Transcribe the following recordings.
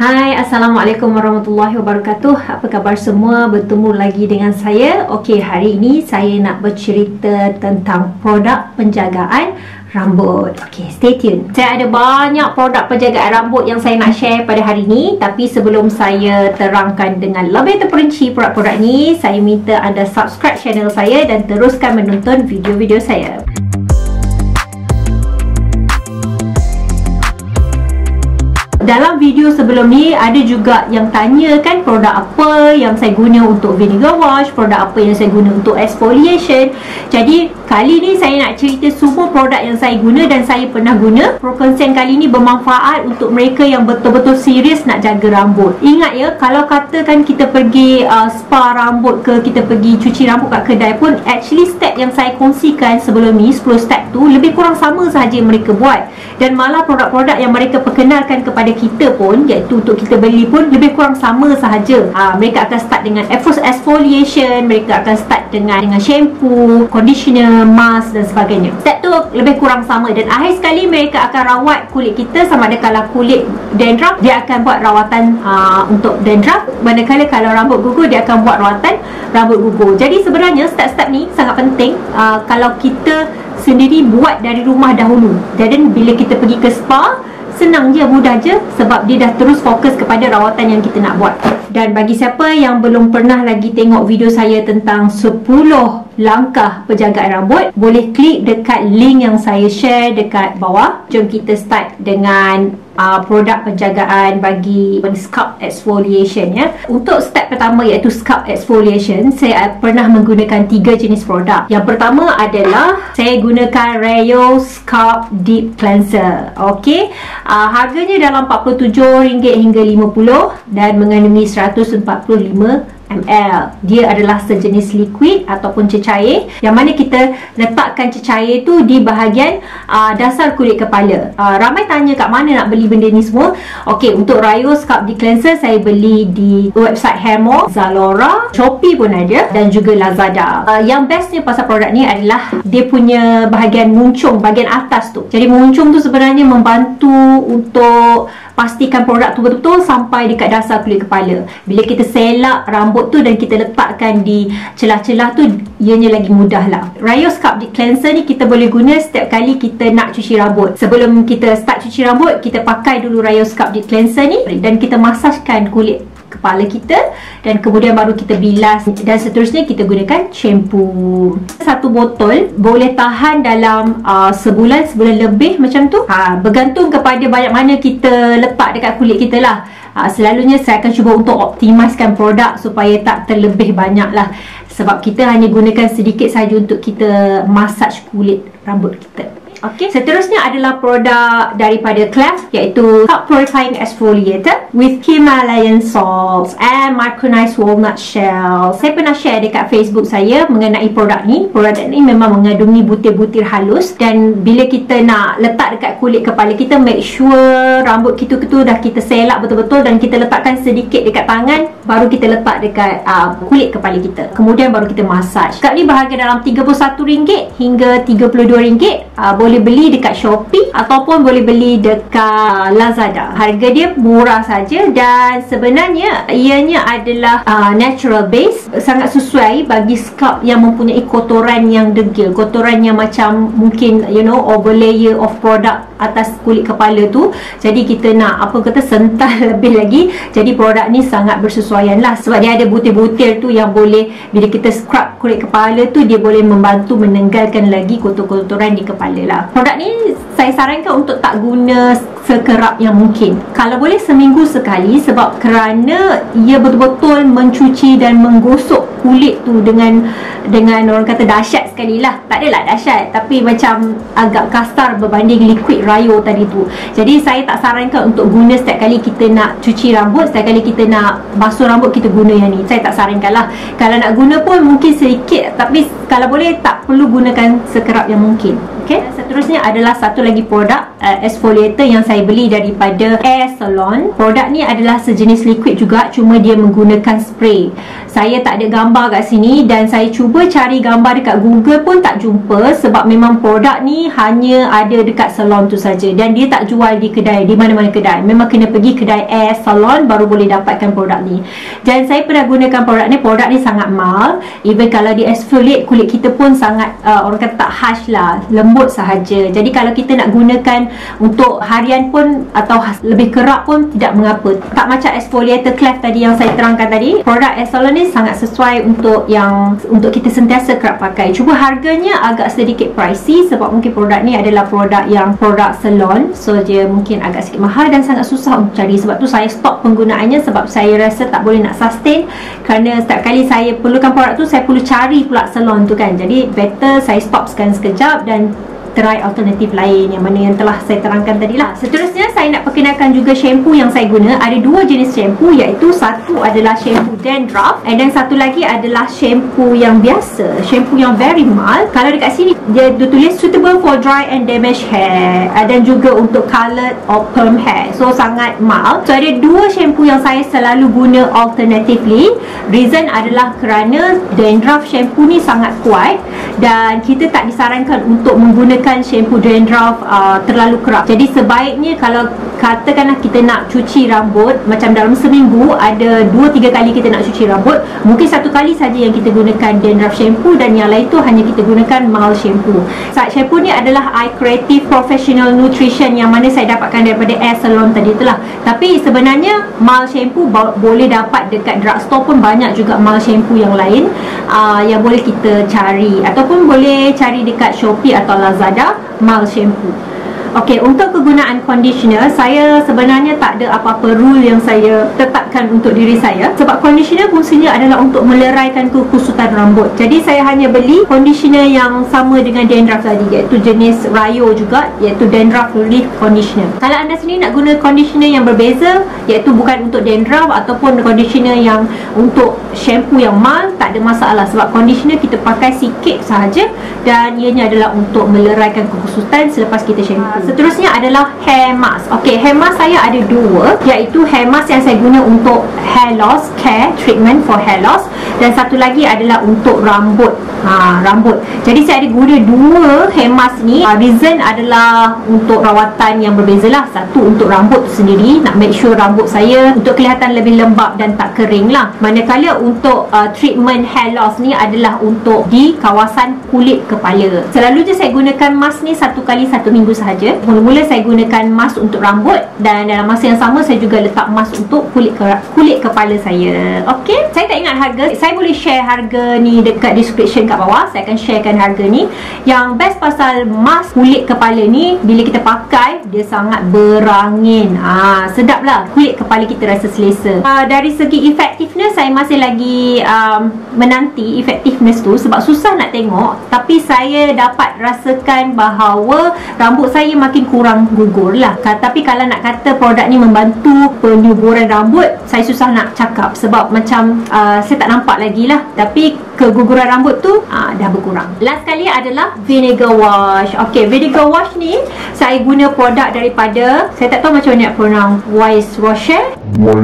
Hai, Assalamualaikum warahmatullahi wabarakatuh. Apa khabar semua? Bertemu lagi dengan saya. Okey, hari ini saya nak bercerita tentang produk penjagaan rambut. Okey, stay tune. Saya ada banyak produk penjagaan rambut yang saya nak share pada hari ini. Tapi sebelum saya terangkan dengan lebih terperinci produk-produk ni, saya minta anda subscribe channel saya dan teruskan menonton video-video saya. Dalam video sebelum ni ada juga yang tanya kan produk apa yang saya guna untuk vinegar wash, produk apa yang saya guna untuk exfoliation. Jadi kali ni saya nak cerita semua produk yang saya guna dan saya pernah guna. Pro-Consent kali ni bermanfaat untuk mereka yang betul-betul serius nak jaga rambut. Ingat ya, kalau katakan kita pergi spa rambut ke, kita pergi cuci rambut kat kedai pun, actually step yang saya kongsikan sebelum ni, 10 step tu lebih kurang sama sahaja yang mereka buat. Dan malah produk-produk yang mereka perkenalkan kepada kita pun, iaitu untuk kita beli pun, lebih kurang sama sahaja. Mereka akan start dengan exfoliation, mereka akan start dengan shampoo, conditioner, mask dan sebagainya. Step tu lebih kurang sama dan akhir sekali mereka akan rawat kulit kita. Sama ada kalau kulit dandruff, dia akan buat rawatan untuk dandruff. Manakala kalau rambut gugur, dia akan buat rawatan rambut gugur. Jadi sebenarnya step-step ni sangat penting kalau kita sendiri buat dari rumah dahulu. Dan bila kita pergi ke spa, senang je, mudah je, sebab dia dah terus fokus kepada rawatan yang kita nak buat. Dan bagi siapa yang belum pernah lagi tengok video saya tentang 10 langkah penjagaan rambut, boleh klik dekat link yang saya share dekat bawah. Jom kita start dengan produk penjagaan bagi scalp exfoliation ya. Untuk step pertama iaitu scalp exfoliation, saya pernah menggunakan 3 jenis produk. Yang pertama adalah saya gunakan Rayo Scalp Deep Cleanser. Okey, harganya dalam RM47 hingga RM50 dan mengandungi 145 ml. Dia adalah sejenis liquid ataupun cecair, yang mana kita letakkan cecair tu di bahagian dasar kulit kepala. Ramai tanya kat mana nak beli benda ni semua. Okey, untuk Rayo Scalp Deep Cleanser saya beli di website Hairmore, Zalora, Shopee pun ada dan juga Lazada. Yang bestnya pasal produk ni adalah dia punya bahagian muncung, bahagian atas tu. Jadi muncung tu sebenarnya membantu untuk pastikan produk tu betul-betul sampai dekat dasar kulit kepala. Bila kita selak rambut tu dan kita letakkan di celah-celah tu, ianya lagi mudah lah. Rayo Scalp Deep Cleanser ni kita boleh guna setiap kali kita nak cuci rambut. Sebelum kita start cuci rambut, kita pakai dulu Rayo Scalp Deep Cleanser ni dan kita masajkan kulit kepala kita dan kemudian baru kita bilas dan seterusnya kita gunakan shampoo. Satu botol boleh tahan dalam sebulan lebih macam tu. Bergantung kepada banyak mana kita letak dekat kulit kita lah. Selalunya saya akan cuba untuk optimiskan produk supaya tak terlebih banyak lah, sebab kita hanya gunakan sedikit saja untuk kita massage kulit rambut kita. Okey, seterusnya adalah produk daripada Cleft, iaitu Scalp Purifying Exfoliator with Himalayan Salts and Micronized Walnut Shells. Saya pernah share dekat Facebook saya mengenai produk ni. Produk ni memang mengandungi butir-butir halus dan bila kita nak letak dekat kulit kepala kita, make sure rambut kita tu dah kita selak betul-betul dan kita letakkan sedikit dekat tangan, baru kita letak dekat kulit kepala kita. Kemudian baru kita massage. Kat ni berharga dalam RM31 hingga RM32. Boleh beli dekat Shopee ataupun boleh beli dekat Lazada. Harga dia murah saja dan sebenarnya ianya adalah natural base, sangat sesuai bagi scalp yang mempunyai kotoran yang degil, kotoran yang macam mungkin over layer of product atas kulit kepala tu. Jadi kita nak sental lebih lagi. Jadi produk ni sangat bersesuaian lah, sebab dia ada butir-butir tu yang boleh bila kita scrub kulit kepala tu, dia boleh membantu menanggalkan lagi kotor-kotoran di kepala lah. Produk ni saya sarankan untuk tak guna sekerap yang mungkin. Kalau boleh seminggu sekali, sebab kerana ia betul-betul mencuci dan menggosok kulit tu dengan orang kata dahsyat sekali lah. Tak adalah dahsyat, tapi macam agak kasar berbanding liquid Rayo tadi tu. Jadi saya tak sarankan untuk guna setiap kali kita nak cuci rambut, setiap kali kita nak basuh rambut kita guna yang ni. Saya tak sarankan lah. Kalau nak guna pun mungkin sedikit, tapi kalau boleh tak perlu gunakan sekerap yang mungkin. Okey, seterusnya adalah satu lagi produk exfoliator yang saya beli daripada Air Salon. Produk ni adalah sejenis liquid juga, cuma dia menggunakan spray. Saya tak ada gambar kat sini dan saya cuba cari gambar dekat Google pun tak jumpa, sebab memang produk ni hanya ada dekat salon tu saja dan dia tak jual di kedai, di mana-mana kedai. Memang kena pergi kedai Air Salon baru boleh dapatkan produk ni. Dan saya pernah gunakan produk ni sangat mild. Even kalau di exfoliate, kulit kita pun sangat orang kata tak harsh lah, lembut sahaja. Jadi kalau kita nak gunakan untuk harian pun atau lebih kerap pun tidak mengapa. Tak macam exfoliator Clef tadi yang saya terangkan tadi. Produk Air Salon ni sangat sesuai untuk kita sentiasa kerap pakai. Cuma harganya agak sedikit pricey sebab mungkin produk ni adalah produk salon, so dia mungkin agak sedikit mahal dan sangat susah untuk cari. Sebab tu saya stop penggunaannya, sebab saya rasa tak boleh nak sustain, kerana setiap kali saya perlukan produk tu saya perlu cari pula salon tu kan. Jadi better saya stop sekejap dan try alternatif lain yang mana yang telah saya terangkan tadi lah. Seterusnya saya nak perkenalkan juga shampoo yang saya guna. Ada dua jenis shampoo, iaitu satu adalah shampoo dandruff dan satu lagi adalah shampoo yang biasa, shampoo yang very mild. Kalau dekat sini dia tulis suitable for dry and damaged hair dan juga untuk coloured or perm hair, so sangat mild. So ada dua shampoo yang saya selalu guna alternatively. Reason adalah kerana dandruff shampoo ni sangat kuat dan kita tak disarankan untuk menggunakan shampoo dandruff terlalu kerap. Jadi sebaiknya kalau katakanlah kita nak cuci rambut, macam dalam seminggu ada 2-3 kali kita nak cuci rambut, mungkin satu kali saja yang kita gunakan dandruff shampoo dan yang lain tu hanya kita gunakan mild shampoo. Shampoo ni adalah iCreative Professional Nutrition yang mana saya dapatkan daripada Air Salon tadi itulah. Tapi sebenarnya mild shampoo boleh dapat dekat drugstore pun, banyak juga mild shampoo yang lain yang boleh kita cari, ataupun boleh cari dekat Shopee atau Lazada mild shampoo. Okey, untuk kegunaan conditioner, saya sebenarnya tak ada apa-apa rule yang saya tetapkan untuk diri saya, sebab conditioner fungsinya adalah untuk meleraikan kekusutan rambut. Jadi saya hanya beli conditioner yang sama dengan dandruff tadi, iaitu jenis Rayo juga, iaitu dandruff relief conditioner. Kalau anda sendiri nak guna conditioner yang berbeza, iaitu bukan untuk dandruff ataupun conditioner yang untuk shampoo yang mild, tak ada masalah, sebab conditioner kita pakai sikit sahaja dan ianya adalah untuk meleraikan kekusutan selepas kita shampoo. Seterusnya adalah hair mask. Okey, hair mask saya ada dua, iaitu hair mask yang saya guna untuk hair loss care, treatment for hair loss, dan satu lagi adalah untuk rambut. Rambut. Jadi saya ada guna dua hair mask ni. Reason adalah untuk rawatan yang berbeza lah. Satu untuk rambut tu sendiri, nak make sure rambut saya untuk kelihatan lebih lembap dan tak kering lah. Manakala untuk treatment hair loss ni adalah untuk di kawasan kulit kepala. Selalunya saya gunakan mask ni 1 kali 1 minggu sahaja. Mula-mula saya gunakan mask untuk rambut dan dalam masa yang sama saya juga letak mask untuk kulit kepala saya. Okey, saya tak ingat harga. Saya boleh share harga ni dekat description kat bawah. Saya akan sharekan harga ni. Yang best pasal mask kulit kepala ni, bila kita pakai dia sangat berangin. Sedap lah, kulit kepala kita rasa selesa. Dari segi effectiveness, saya masih lagi menanti effectiveness tu, sebab susah nak tengok. Tapi saya dapat rasakan bahawa rambut saya makin kurang gugur lah. Tapi kalau nak kata produk ni membantu penyuburan rambut, saya susah nak cakap, sebab macam saya tak nampak lagi lah. Tapi keguguran rambut tu dah berkurang. Last kali adalah vinegar wash. Okey, vinegar wash ni saya guna produk daripada, saya tak tahu macam mana nak pronounce, Wise Rocher.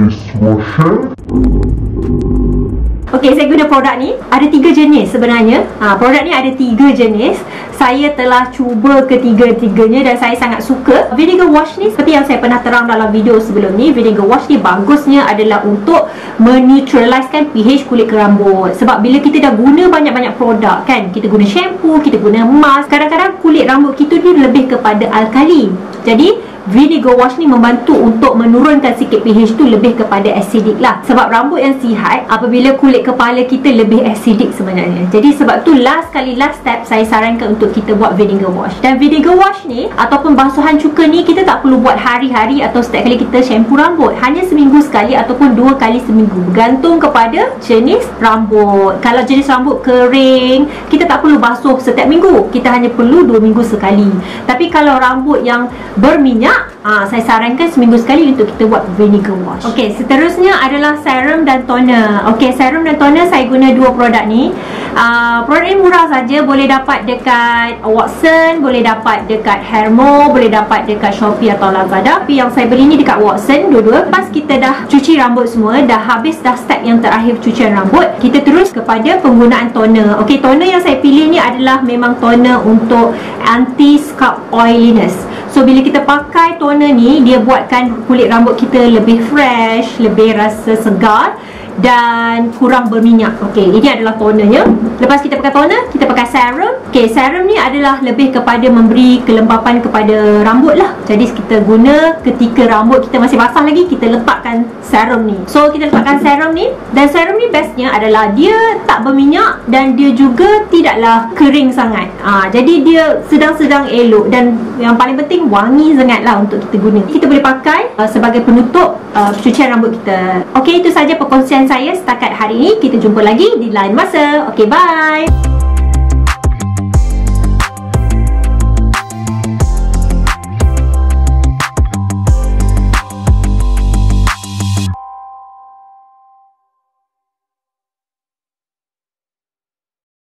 Okey, saya guna produk ni. Ada 3 jenis sebenarnya. Produk ni ada 3 jenis. Saya telah cuba ketiga-tiganya dan saya sangat suka. Vinegar wash ni, seperti yang saya pernah terang dalam video sebelum ni, vinegar wash ni bagusnya adalah untuk meneutralizekan pH kulit rambut. Sebab bila kita dah guna banyak-banyak produk kan, kita guna shampoo, kita guna mask, kadang-kadang kulit rambut kita ni lebih kepada alkali. Jadi vinegar wash ni membantu untuk menurunkan sikit pH tu lebih kepada acidic lah. Sebab rambut yang sihat, apabila kulit kepala kita lebih acidic sebenarnya. Jadi sebab tu last step saya sarankan untuk kita buat vinegar wash. Dan vinegar wash ni ataupun basuhan cuka ni, kita tak perlu buat hari-hari atau setiap kali kita shampoo rambut. Hanya seminggu sekali ataupun 2 kali seminggu, bergantung kepada jenis rambut. Kalau jenis rambut kering, kita tak perlu basuh setiap minggu, kita hanya perlu 2 minggu sekali. Tapi kalau rambut yang berminyak, berminyak, saya sarankan seminggu sekali untuk kita buat vinegar wash. Okey, seterusnya adalah serum dan toner. Okey, serum dan toner saya guna dua produk ni. Produk ni murah saja, boleh dapat dekat Watson, boleh dapat dekat Hermo, boleh dapat dekat Shopee atau Lazada. Tapi yang saya beli ni dekat Watson dua-dua. Pas kita dah cuci rambut semua, dah habis dah step yang terakhir cucian rambut, kita terus kepada penggunaan toner. Okey, toner yang saya pilih ni adalah memang toner untuk anti scalp oiliness. So bila kita pakai toner ni, dia buatkan kulit rambut kita lebih fresh, lebih rasa segar dan kurang berminyak. Okey, ini adalah tonernya. Lepas kita pakai toner, kita pakai serum. Okey, serum ni adalah lebih kepada memberi kelembapan kepada rambut lah. Jadi kita guna ketika rambut kita masih basah lagi, kita letakkan serum ni. So kita letakkan serum ni, dan serum ni bestnya adalah dia tak berminyak dan dia juga tidaklah kering sangat. Jadi dia sedang-sedang elok, dan yang paling penting wangi sangat lah untuk kita guna. Kita boleh pakai sebagai penutup cucian rambut kita. Okey, itu saja perkongsian saya setakat hari ini. Kita jumpa lagi di lain masa. Okey, bye.